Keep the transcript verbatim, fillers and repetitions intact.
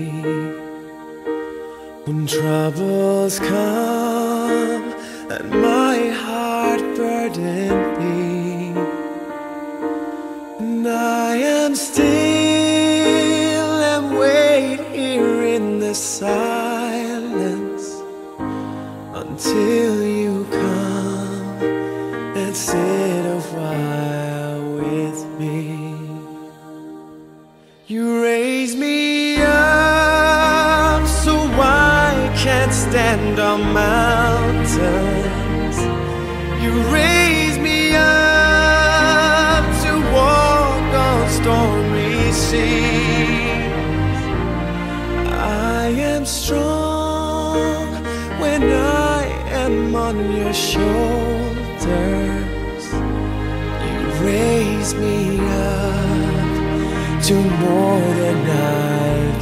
When troubles come and my heart burden me, and I am still and wait here in the silence until you come and sit a while with me. You raise me up so I can't stand on mountains. You raise me up to walk on stormy seas. I am strong when I am on your shoulders. You raise me up to more than I